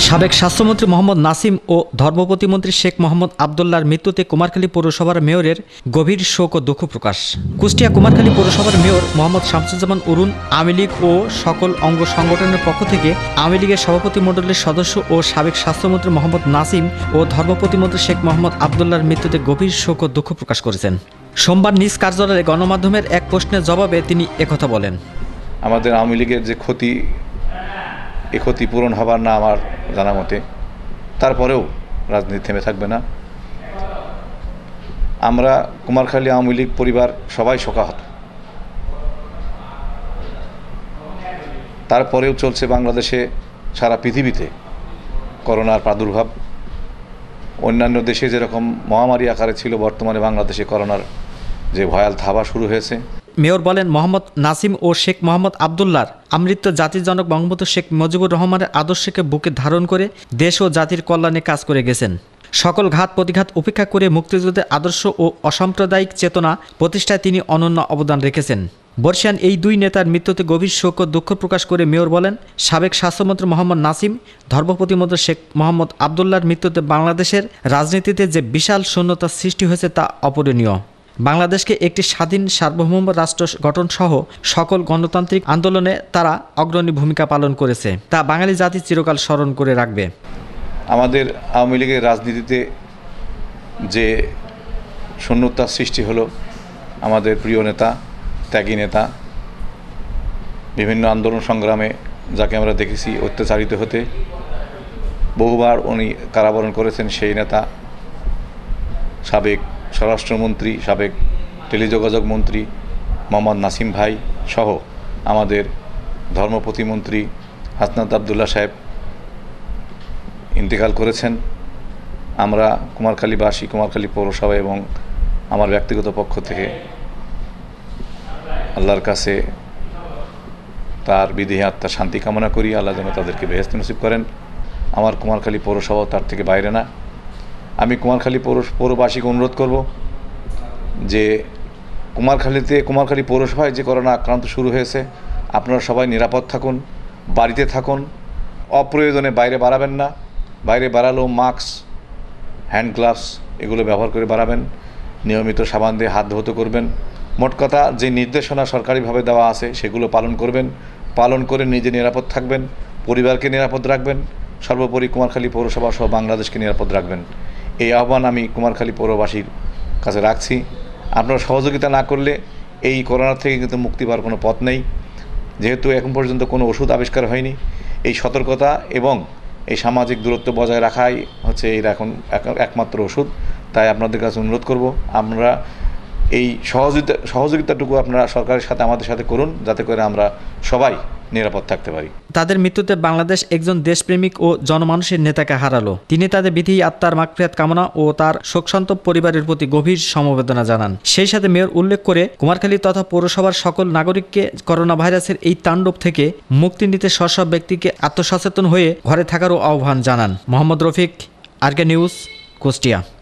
সাবেক স্বাস্থ্যমন্ত্রী মোহাম্মদ নাসিম ও ধর্ম প্রতিমন্ত্রী শেখ মোহাম্মদ আবদুল্লাহর মৃত্যুতে কুমারখালী পৌরসভার মেয়রের গভীর শোক ও দুঃখ প্রকাশ। কুষ্টিয়া কুমারখালী পৌরসভার মেয়র মোহাম্মদ শামসুজ্জামান অরুণ আওয়ামী লীগ ও সকল অঙ্গ সংগঠনের পক্ষ থেকে আওয়ামী লীগের সভাপতি মণ্ডলীর সদস্য ও সাবেক স্বাস্থ্যমন্ত্রী মোহাম্মদ নাসিম ও ধর্ম প্রতিমন্ত্রী শেখ মোহাম্মদ আবদুল্লাহর মৃত্যুতে গভীর শোক ও দুঃখ প্রকাশ করেছেন। সোমবার নিজ কার্যালয়ে গণমাধ্যমের এক প্রশ্নের জবাবে তিনি একথা বলেন। আমাদের আওয়ামী লীগের যে ক্ষতি, এই ক্ষতি পূরণ হবার না আমার জানা মতে, তারপরেও রাজনীতি থেমে থাকবে না। আমরা কুমারখালী আওয়ামী লীগ পরিবার সবাই শোকাহত। তারপরেও চলছে বাংলাদেশে, সারা পৃথিবীতে করোনার প্রাদুর্ভাব। অন্যান্য দেশে যেরকম মহামারী আকারে ছিল, বর্তমানে বাংলাদেশে করোনার যে ভয়াল থাবা শুরু হয়েছে। মেয়র বলেন, মোহাম্মদ নাসিম ও শেখ মোহাম্মদ আবদুল্লাহর আমৃত্য জাতির জনক বঙ্গবন্ধু শেখ মুজিবুর রহমানের আদর্শকে বুকে ধারণ করে দেশ ও জাতির কল্যাণে কাজ করে গেছেন। সকল ঘাত প্রতিঘাত উপেক্ষা করে মুক্তিযুদ্ধের আদর্শ ও অসাম্প্রদায়িক চেতনা প্রতিষ্ঠায় তিনি অনন্য অবদান রেখেছেন। বর্ষিয়ান এই দুই নেতার মৃত্যুতে গভীর শোক ও দুঃখ প্রকাশ করে মেয়র বলেন, সাবেক স্বাস্থ্যমন্ত্রী মোহাম্মদ নাসিম, ধর্ম প্রতিমন্ত্রী শেখ মোহাম্মদ আবদুল্লাহর মৃত্যুতে বাংলাদেশের রাজনীতিতে যে বিশাল শূন্যতার সৃষ্টি হয়েছে তা অপূরণীয়। বাংলাদেশকে একটি স্বাধীন সার্বভৌম রাষ্ট্র গঠনসহ সকল গণতান্ত্রিক আন্দোলনে তারা অগ্রণী ভূমিকা পালন করেছে, তা বাঙালি জাতি চিরকাল স্মরণ করে রাখবে। আমাদের আওয়ামী লীগের রাজনীতিতে যে শূন্যতার সৃষ্টি হলো, আমাদের প্রিয় নেতা, ত্যাগী নেতা, বিভিন্ন আন্দোলন সংগ্রামে যাকে আমরা দেখেছি অত্যাচারিত হতে, বহুবার উনি কারাবরণ করেছেন সেই নেতা, সাবেক স্বরাষ্ট্রমন্ত্রী, সাবেক টেলিযোগাযোগ মন্ত্রী মোহাম্মদ নাসিম ভাই সহ আমাদের ধর্ম প্রতিমন্ত্রী হাসনাত আবদুল্লাহ সাহেব ইন্তেকাল করেছেন। আমরা কুমারখালীবাসী, কুমারখালী পৌরসভা এবং আমার ব্যক্তিগত পক্ষ থেকে আল্লাহর কাছে তার বিদেহী আত্মার শান্তি কামনা করি। আল্লাহ যেন তাদেরকে বেহেশত নসিব করেন। আমার কুমারখালী পৌরসভাও তার থেকে বাইরে না। আমি কুমারখালী পৌরবাসীকে অনুরোধ করব যে কুমারখালী পৌরসভায় যে করোনা আক্রান্ত শুরু হয়েছে, আপনারা সবাই নিরাপদ থাকুন, বাড়িতে থাকুন, অপ্রয়োজনে বাইরে বাড়াবেন না। বাইরে বাড়ালেও মাস্ক, হ্যান্ড গ্লাভস এগুলো ব্যবহার করে বাড়াবেন। নিয়মিত সাবান দিয়ে হাত ধৌত করবেন। মোট কথা, যে নির্দেশনা সরকারিভাবে দেওয়া আছে সেগুলো পালন করবেন। পালন করে নিজে নিরাপদ থাকবেন, পরিবারকে নিরাপদ রাখবেন, সর্বোপরি কুমারখালী পৌরসভা সহ বাংলাদেশকে নিরাপদ রাখবেন। এই আহ্বান আমি কুমারখালী পৌরবাসীর কাছে রাখছি। আপনারা সহযোগিতা না করলে এই করোনা থেকে কিন্তু মুক্তি পাওয়ার কোনো পথ নেই। যেহেতু এখন পর্যন্ত কোনো ওষুধ আবিষ্কার হয়নি, এই সতর্কতা এবং এই সামাজিক দূরত্ব বজায় রাখাই হচ্ছে এর এখন একমাত্র ওষুধ। তাই আপনাদের কাছে অনুরোধ করব, আমরা এই সহযোগিতাটুকু আপনারা সরকারের সাথে আমাদের সাথে করুন, যাতে করে আমরা সবাই নিরাপদ থাকতে পারি। তাদের মৃত্যুতে বাংলাদেশ একজন দেশপ্রেমিক ও জনমানুষের নেতাকে হারালো। তিনি তাদের বিদেহী আত্মার মাগফিরাত কামনা ও তার শোকসন্তপ্ত পরিবারের প্রতি গভীর সমবেদনা জানান। সেই সাথে মেয়র উল্লেখ করে কুমারখালী তথা পৌরসভার সকল নাগরিককে করোনা ভাইরাসের এই তাণ্ডব থেকে মুক্তি নিতে সব ব্যক্তিকে আত্মসচেতন হয়ে ঘরে থাকারও আহ্বান জানান। Mohammad Rafiq, RK news, Kushtia.